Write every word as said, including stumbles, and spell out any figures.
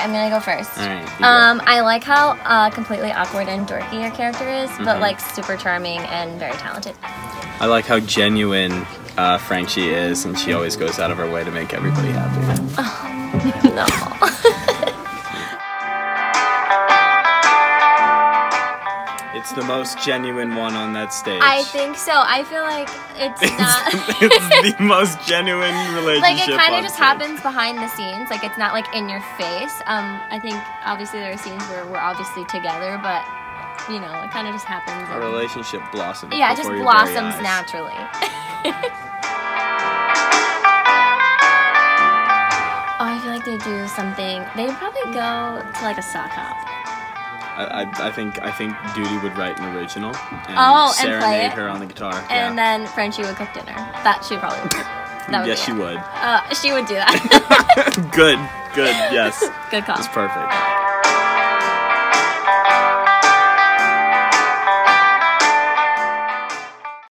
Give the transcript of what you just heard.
I'm gonna go first. All right. Um, I like how uh, completely awkward and dorky your character is, but Mm-hmm. like super charming and very talented. I like how genuine uh, Frenchy is, and she always goes out of her way to make everybody happy. Oh, no. It's the most genuine one on that stage. I think so. I feel like it's not. It's the most genuine relationship. Like it kind of on just stage. happens behind the scenes. Like it's not like in your face. Um, I think obviously there are scenes where we're obviously together, but you know, it kind of just happens. Our relationship blossoms. Yeah, it just before your blossoms very eyes. naturally. Oh, I feel like they do something. They would probably go to like a sock hop. I, I, I think I think Doody would write an original and Oh, and serenade play it? her on the guitar. And yeah. then Frenchy would cook dinner. That she probably would. That would yes, be she it. would. Uh, she would do that. Good, good, yes. Good call. It's perfect.